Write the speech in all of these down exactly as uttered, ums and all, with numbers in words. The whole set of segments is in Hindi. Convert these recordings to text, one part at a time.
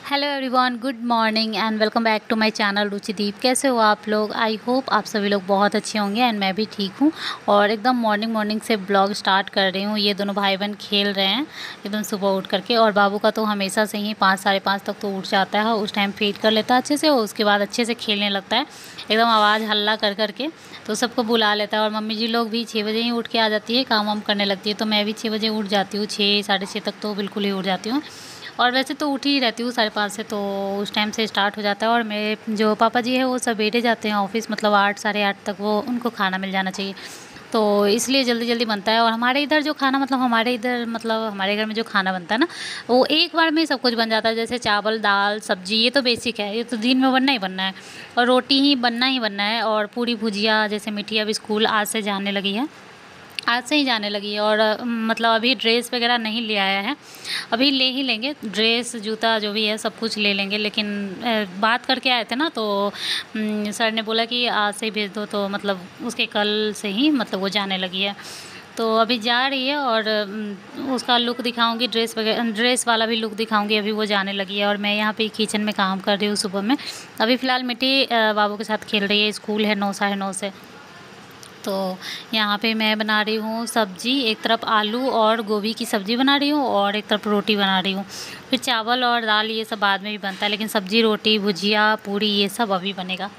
Hello everyone, good morning and welcome back to my channel Ruchideep. कैसे हो आप लोग? आई होप आप सभी लोग बहुत अच्छे होंगे एंड मैं भी ठीक हूँ। और एकदम मॉर्निंग मॉर्निंग से ब्लॉग स्टार्ट कर रही हूँ। ये दोनों भाई बहन खेल रहे हैं एकदम सुबह उठ करके। और बाबू का तो हमेशा से ही पाँच साढ़े पाँच तक तो उठ जाता है, उस टाइम फीड कर लेता है अच्छे से और उसके बाद अच्छे से खेलने लगता है एकदम आवाज़ हल्ला कर करके। तो सबको बुला लेता है और मम्मी जी लोग भी छः बजे ही उठ के आ जाती है, काम वाम करने लगती है। तो मैं भी छः बजे उठ जाती हूँ, छः साढ़े छः तक तो बिल्कुल ही उठ जाती हूँ। और वैसे तो उठी ही रहती हूँ साढ़े पाँच से, तो उस टाइम से स्टार्ट हो जाता है। और मेरे जो पापा जी हैं वो सवेरे जाते हैं ऑफ़िस, मतलब आठ साढ़े आठ तक वो उनको खाना मिल जाना चाहिए, तो इसलिए जल्दी जल्दी बनता है। और हमारे इधर जो खाना मतलब हमारे इधर मतलब हमारे घर में जो खाना बनता है ना, वो एक बार में ही सब कुछ बन जाता है। जैसे चावल दाल सब्जी, ये तो बेसिक है, ये तो दिन में बनना ही बनना है। और रोटी ही बनना ही बनना है। और पूरी भुजिया, जैसे मीठी अब स्कूल आज से जाने लगी है, आज से ही जाने लगी है। और अ, मतलब अभी ड्रेस वगैरह नहीं ले आया है, अभी ले ही लेंगे। ड्रेस जूता जो भी है सब कुछ ले लेंगे। लेकिन अ, बात करके आए थे ना, तो उम, सर ने बोला कि आज से ही भेज दो, तो मतलब उसके कल से ही मतलब वो जाने लगी है। तो अभी जा रही है और उम, उसका लुक दिखाऊंगी, ड्रेस वगैरह ड्रेस वाला भी लुक दिखाऊंगी। अभी वो जाने लगी है और मैं यहाँ पे किचन में काम कर रही हूँ सुबह में। अभी फ़िलहाल मिट्टी अ, बाबू के साथ खेल रही है, स्कूल है नौ साढ़े नौ से। तो यहाँ पे मैं बना रही हूँ सब्जी, एक तरफ आलू और गोभी की सब्ज़ी बना रही हूँ और एक तरफ रोटी बना रही हूँ। फिर चावल और दाल ये सब बाद में भी बनता है, लेकिन सब्ज़ी रोटी भुजिया पूरी ये सब अभी बनेगा।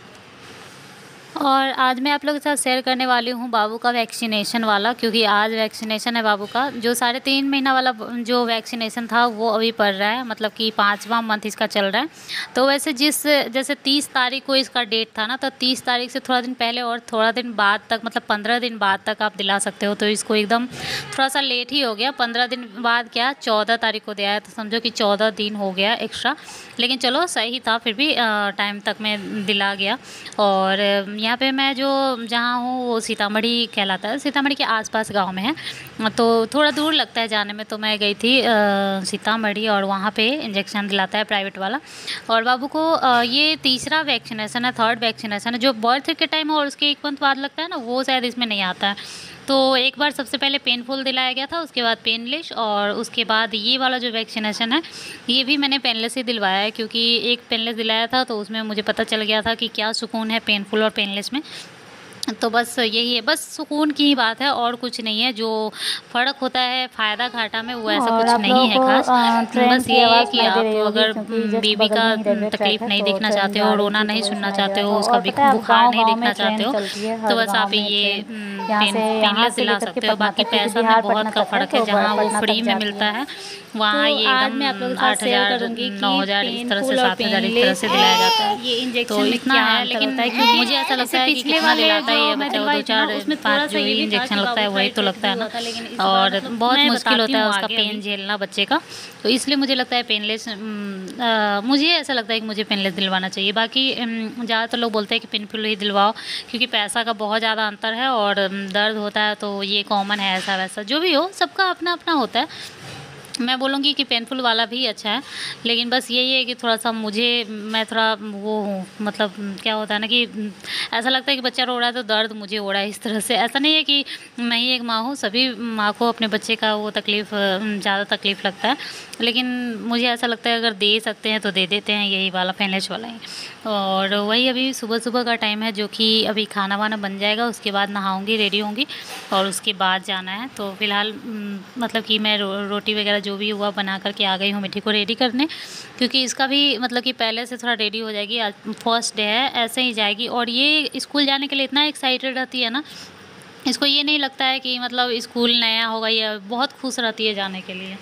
और आज मैं आप लोगों के साथ शेयर करने वाली हूँ बाबू का वैक्सीनेशन वाला, क्योंकि आज वैक्सीनेशन है बाबू का। जो साढ़े तीन महीना वाला ब- जो वैक्सीनेशन था वो अभी पड़ रहा है, मतलब कि पाँचवा मंथ इसका चल रहा है। तो वैसे जिस जैसे तीस तारीख को इसका डेट था ना, तो तीस तारीख से थोड़ा दिन पहले और थोड़ा दिन बाद तक, मतलब पंद्रह दिन बाद तक आप दिला सकते हो। तो इसको एकदम थोड़ा सा लेट ही हो गया, पंद्रह दिन बाद क्या चौदह तारीख को दिया है, तो समझो कि चौदह दिन हो गया एक्स्ट्रा। लेकिन चलो सही था, फिर भी टाइम तक में दिला गया। और अ, यहाँ पे मैं जो जहाँ हूँ वो सीतामढ़ी कहलाता है, सीतामढ़ी के आसपास गांव में है, तो थोड़ा दूर लगता है जाने में। तो मैं गई थी अ, सीतामढ़ी और वहाँ पे इंजेक्शन दिलाता है प्राइवेट वाला। और बाबू को अ, ये तीसरा वैक्सीनेशन है, थर्ड वैक्सीनेशन है। जो बर्थ के टाइम और उसके एक मंथ बाद लगता है ना, वो शायद इसमें नहीं आता है। तो एक बार सबसे पहले पेनफुल दिलाया गया था, उसके बाद पेनलेस, और उसके बाद ये वाला जो वैक्सीनेशन है ये भी मैंने पेनलेस ही दिलवाया है। क्योंकि एक पेनलेस दिलाया था तो उसमें मुझे पता चल गया था कि क्या सुकून है पेनफुल और पेनलेस में। तो बस यही है, बस सुकून की ही बात है और कुछ नहीं है। जो फ़र्क होता है फ़ायदा घाटा में, वो ऐसा और कुछ आप नहीं लोगों है को खास। अ, ट्रेन बस की ये है आवाज़ कि सुनाई दे आप रही होगी, अगर क्योंकि उम, जस्ट बेबी बगल का में ही उम, रेलवे ट्रैक तकलीफ़ है, नहीं तो देखना ट्रेन चाहते हो, जा रही रोना थी नहीं तो वही सुनना सुनाई दे चाहते रहा हो, था। उसका और बि पता है, अब बुखार गांव नहीं गांव में देखना चाहते ट्रेन हो, चलती है, तो हर बस गांव आप में ये ट्रेन उम, यहाँ पेन से यहाँ पेनलेस से दिला लेकर के सकते हो। पटना बाकी तक, क्योंकि पैसा में बिहार बहुत पटना का तक है, फ़र्क है, तो ब- जहाँ वो पटना तक फ्री में जाती मिलता है। है वहाँ तो ये आज मैं आप लोगों एकदम के साथ आठ शेयर हज़ार करूंगी नौ कि हज़ार इस तरह से पेनफुल और सात हज़ार इस तरह पेनलेस से दिलाया जाता है। ये तो इंजेक्शन में इतना क्या है, अंतर लेकिन होता है, क्योंकि मुझे ऐसा लगता इससे है कि पिछले कितना वाले दिलाता है ये जो मैं बच्चा, वो दो दिलवाई थी ना, चार उसमें थोड़ा पाँच सा जो ये ही भी था इंजेक्शन कि लगता बाबू है थोड़ा वही तो इफेक्ट लगता भी है ना। हुआ था, लेकिन इस बार और मतलब बहुत मैं मुश्किल बताती होता है हूँ उसका आगे पेन अभी। झेलना बच्चे का। तो इसलिए मुझे लगता है पेनलेस उम, अ, मुझे ऐसा लगता है कि मुझे पेनलेस दिलवाना चाहिए। बाकी उम, ज़्यादातर लोग बोलते हैं कि पेनफुल ही दिलवाओ, क्योंकि पैसा का बहुत ज़्यादा अंतर है और उम, दर्द होता है, तो ये कॉमन है। ऐसा वैसा जो भी हो, सबका अपना अपना होता है। मैं बोलूँगी कि पेनफुल वाला भी अच्छा है, लेकिन बस यही है कि थोड़ा-सा मुझे मैं थोड़ा वो हूँ, मतलब क्या होता है ना कि उम, ऐसा लगता है कि बच्चा रो रहा है तो दर्द मुझे हो रहा है इस तरह से। ऐसा नहीं है कि मैं ही एक माँ हूँ, सभी माँ को अपने बच्चे का वो तकलीफ़ उम, ज़्यादा तकलीफ़ लगता है। लेकिन मुझे ऐसा लगता है अगर दे सकते हैं तो दे देते हैं, यही वाला पेनलेस वाला ही। और वही अभी सुबह-सुबह का टाइम है, जो कि अभी खाना-वाना बन जाएगा, उसके बाद नहाऊँगी, रेडी होंगी और उसके बाद जाना है। तो फ़िलहाल उम, मतलब कि मैं रो रोटी वग़ैरह जो भी हुआ बना कर के आ गई हूँ मिट्टी को रेडी करने, क्योंकि इसका भी मतलब कि पहले से थोड़ा रेडी हो जाएगी। आज फर्स्ट डे है, ऐसे ही जाएगी। और ये स्कूल जाने के लिए इतना एक्साइटेड रहती है ना, इसको ये नहीं लगता है कि मतलब स्कूल नया होगा, या बहुत खुश रहती है जाने के लिए।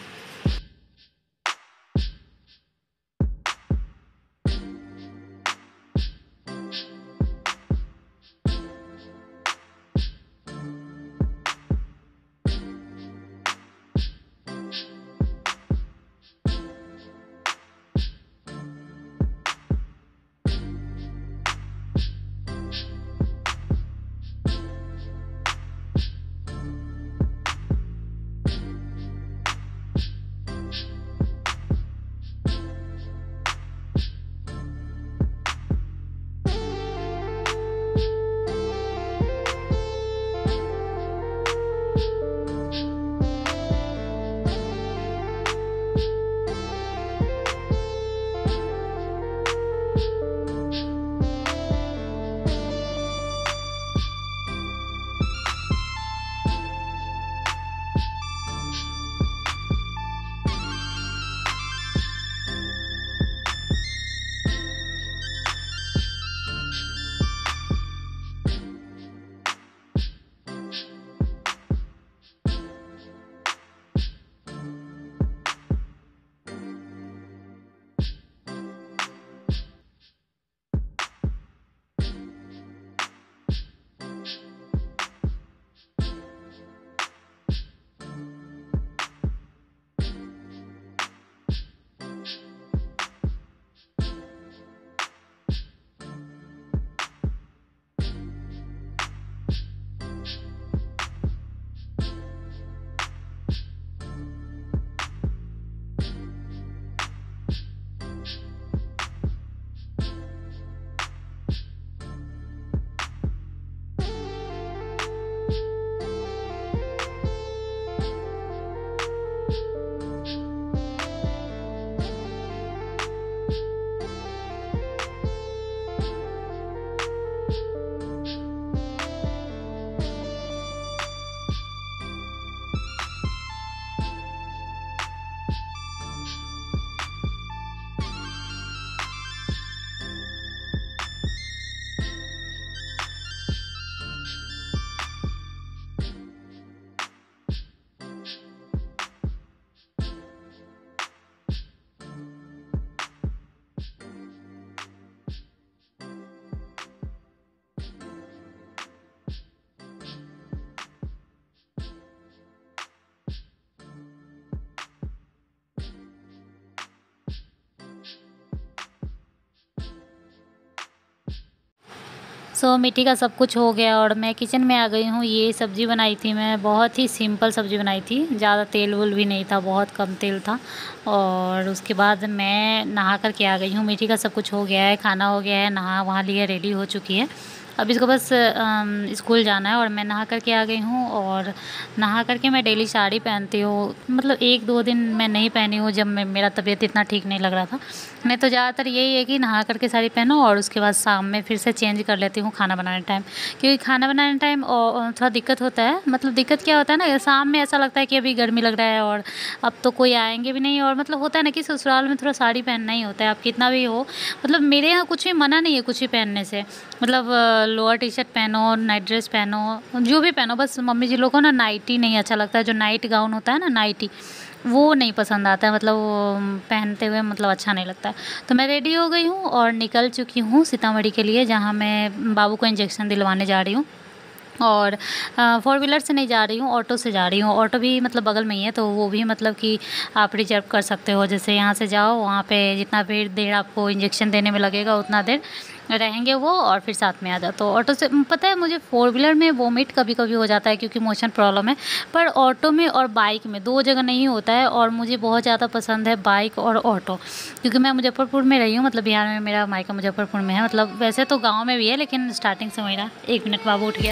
सो मीठी का सब कुछ हो गया और मैं किचन में आ गई हूँ। ये सब्ज़ी बनाई थी मैं, बहुत ही सिंपल सब्ज़ी बनाई थी, ज़्यादा तेल वूल भी नहीं था, बहुत कम तेल था। और उसके बाद मैं नहा कर के आ गई हूँ। मीठी का सब कुछ हो गया है, खाना हो गया है, नहा वहा लिया, रेडी हो चुकी है। अब इसको बस स्कूल जाना है और मैं नहा कर के आ गई हूँ। और नहा कर के मैं डेली साड़ी पहनती हूँ, मतलब एक दो दिन मैं नहीं पहनी हूँ जब मैं मेरा तबीयत इतना ठीक नहीं लग रहा था। मैं तो ज़्यादातर यही है कि नहा कर के साड़ी पहनो और उसके बाद शाम में फिर से चेंज कर लेती हूँ खाना बनाने टाइम, क्योंकि खाना बनाने टाइम थोड़ा दिक्कत होता है। मतलब दिक्कत क्या होता है ना, शाम में ऐसा लगता है कि अभी गर्मी लग रहा है और अब तो कोई आएंगे भी नहीं, और मतलब होता है ना कि ससुराल में थोड़ा साड़ी पहनना ही होता है, आप कितना भी हो। मतलब मेरे यहाँ कुछ भी मना नहीं है कुछ भी पहनने से, मतलब लोअर टी शर्ट पहनो, नाइट ड्रेस पहनो, जो भी पहनो, बस मम्मी जी लोग को ना नाइटी नहीं अच्छा लगता है, जो नाइट गाउन होता है ना नाइटी, वो नहीं पसंद आता है, मतलब वो पहनते हुए मतलब अच्छा नहीं लगता है। तो मैं रेडी हो गई हूँ और निकल चुकी हूँ सीतामढ़ी के लिए, जहाँ मैं बाबू को इंजेक्शन दिलवाने जा रही हूँ। और फोर व्हीलर से नहीं जा रही हूँ, ऑटो से जा रही हूँ। ऑटो भी मतलब बगल में ही है, तो वो भी मतलब कि आप रिजर्व कर सकते हो। जैसे यहाँ से जाओ, वहाँ पे जितना देर देर आपको इंजेक्शन देने में लगेगा उतना देर रहेंगे वो, और फिर साथ में आ जाओ। तो ऑटो से, पता है मुझे फोर व्हीलर में वोमिट कभी कभी हो जाता है क्योंकि मोशन प्रॉब्लम है, पर ऑटो में और बाइक में दो जगह नहीं होता है। और मुझे बहुत ज़्यादा पसंद है बाइक और ऑटो, क्योंकि मैं मुजफ्फरपुर में रही हूँ, मतलब बिहार में, मेरा मायका मुजफ्फरपुर में है। मतलब वैसे तो गाँव में भी है, लेकिन स्टार्टिंग से मेरा। एक मिनट, बाबू उठ गया।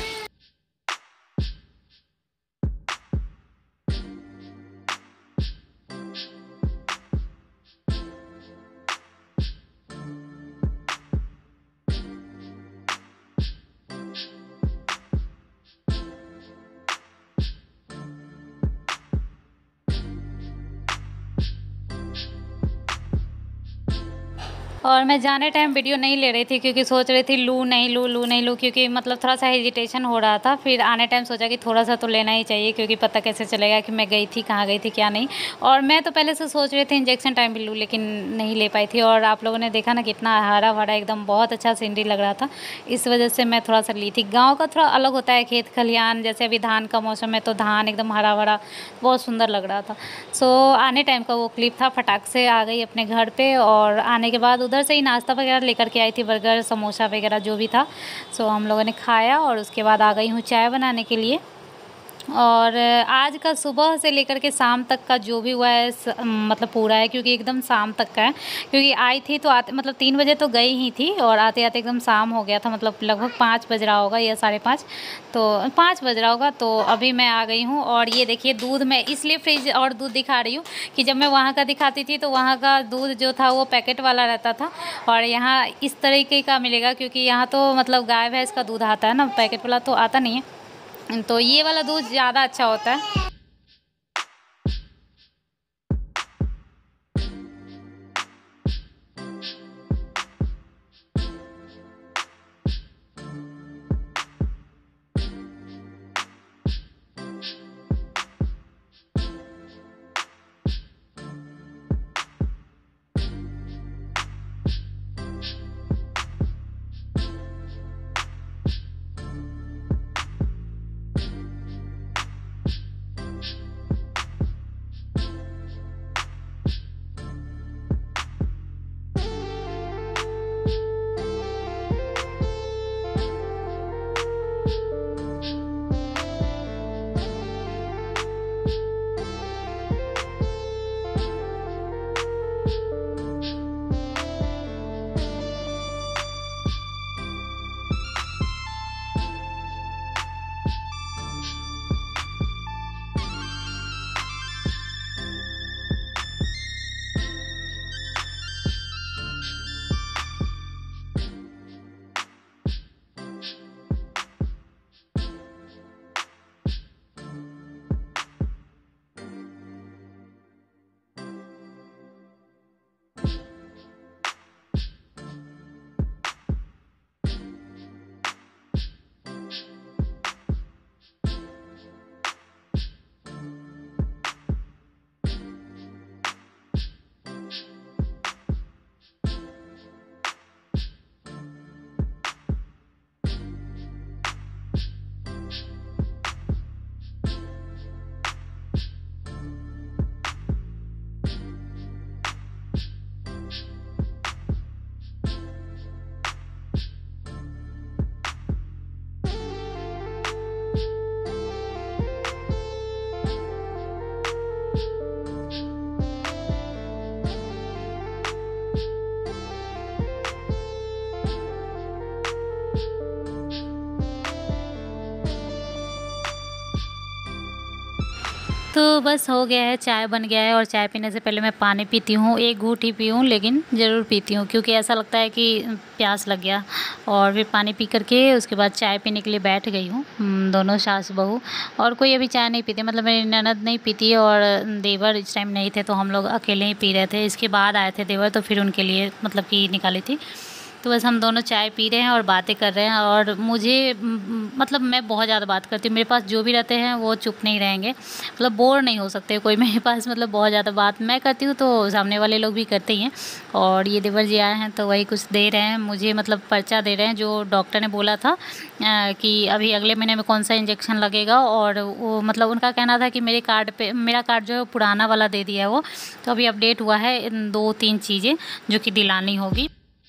और मैं जाने टाइम वीडियो नहीं ले रही थी, क्योंकि सोच रही थी लूँ नहीं लूँ, लूँ नहीं लूँ, क्योंकि मतलब थोड़ा सा हेजिटेशन हो रहा था। फिर आने टाइम सोचा कि थोड़ा सा तो लेना ही चाहिए, क्योंकि पता कैसे चलेगा कि मैं गई थी, कहाँ गई थी, क्या नहीं। और मैं तो पहले से सोच रही थी इंजेक्शन टाइम भी लूँ, लेकिन नहीं ले पाई थी। और आप लोगों ने देखा ना कितना हरा भरा, एकदम बहुत अच्छा सीनरी लग रहा था, इस वजह से मैं थोड़ा सा ली थी। गाँव का थोड़ा अलग होता है, खेत खलिहान, जैसे अभी धान का मौसम है तो धान एकदम हरा भरा, बहुत सुंदर लग रहा था। सो आने टाइम का वो क्लिप था। फटाक से आ गई अपने घर पे, और आने के बाद उधर से ही नाश्ता वगैरह लेकर के आई थी, बर्गर समोसा वगैरह जो भी था। सो हम लोगों ने खाया और उसके बाद आ गई हूँ चाय बनाने के लिए। और आज का सुबह से लेकर के शाम तक का जो भी हुआ है स, मतलब पूरा है, क्योंकि एकदम शाम तक का है। क्योंकि आई थी तो आते मतलब तीन बजे तो गई ही थी, और आते आते एकदम शाम हो गया था, मतलब लगभग पाँच बज रहा होगा या साढ़े पाँच, तो पाँच बज रहा होगा। तो अभी मैं आ गई हूँ। और ये देखिए दूध, मैं इसलिए फ्रिज और दूध दिखा रही हूँ कि जब मैं वहाँ का दिखाती थी तो वहाँ का दूध जो था वो पैकेट वाला रहता था, और यहाँ इस तरीके का मिलेगा, क्योंकि यहाँ तो मतलब गाय भैंस का दूध आता है ना, पैकेट वाला तो आता नहीं है। तो ये वाला दूध ज़्यादा अच्छा होता है। तो बस हो गया है, चाय बन गया है और चाय पीने से पहले मैं पानी पीती हूँ, एक घूँट ही पीऊँ लेकिन ज़रूर पीती हूँ क्योंकि ऐसा लगता है कि प्यास लग गया। और फिर पानी पी कर के उसके बाद चाय पीने के लिए बैठ गई हूँ। हम दोनों सास बहू, और कोई अभी चाय नहीं पीते, मतलब मेरी ननद नहीं पीती और देवर इस टाइम नहीं थे तो हम लोग अकेले ही पी रहे थे। इसके बाद आए थे देवर तो फिर उनके लिए मतलब कि निकाली थी। तो बस हम दोनों चाय पी रहे हैं और बातें कर रहे हैं। और मुझे म, मतलब मैं बहुत ज़्यादा बात करती हूँ, मेरे पास जो भी रहते हैं वो चुप नहीं रहेंगे, मतलब बोर नहीं हो सकते कोई मेरे पास, मतलब बहुत ज़्यादा बात मैं करती हूँ तो सामने वाले लोग भी करते ही हैं। और ये देवर जी आए हैं तो वही कुछ दे रहे हैं मुझे, मतलब पर्चा दे रहे हैं जो डॉक्टर ने बोला था आ, कि अभी अगले महीने में कौन सा इंजेक्शन लगेगा। और वो मतलब उनका कहना था कि मेरे कार्ड पे, मेरा कार्ड जो है पुराना वाला दे दिया है वो, तो अभी अपडेट हुआ है इन दो तीन चीज़ें जो कि दिलानी होगी।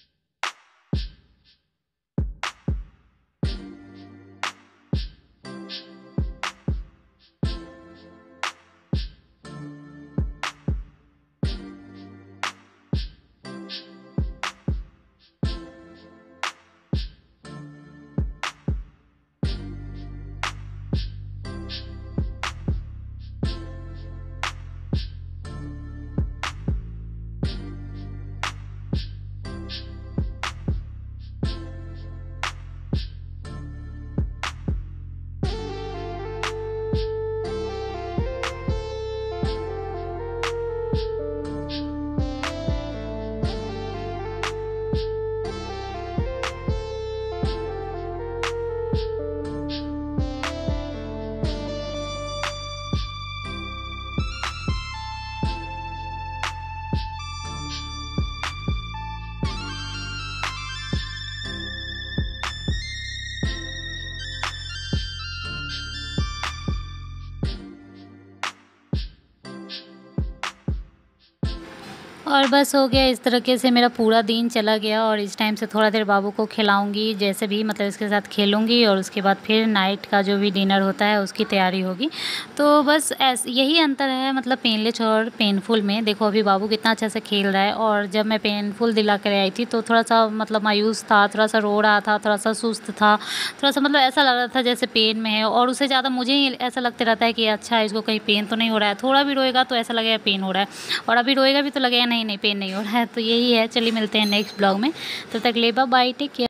और बस हो गया, इस तरीके से मेरा पूरा दिन चला गया। और इस टाइम से थोड़ा देर बाबू को खिलाऊंगी जैसे भी, मतलब इसके साथ खेलूंगी और उसके बाद फिर नाइट का जो भी डिनर होता है उसकी तैयारी होगी। तो बस ऐस यही अंतर है मतलब पेनलेस और पेनफुल में। देखो अभी बाबू कितना अच्छा से खेल रहा है, और जब मैं पेनफुल दिला कर आई थी तो थोड़ा सा मतलब मायूस था, थोड़ा सा रो रहा था, थोड़ा सा सुस्त था, थोड़ा सा मतलब ऐसा लग रहा था जैसे पेन में है। और उससे ज़्यादा मुझे ही ऐसा लगता रहता है कि अच्छा इसको कहीं पेन तो नहीं हो रहा है, थोड़ा भी रोएगा तो ऐसा लगेगा पेन हो रहा है, और अभी रोएगा भी तो लगेगा नहीं नहीं पेन नहीं हो रहा है। तो यही है, चलिए मिलते हैं नेक्स्ट ब्लॉग में, तब तक ले बाय, टेक केयर।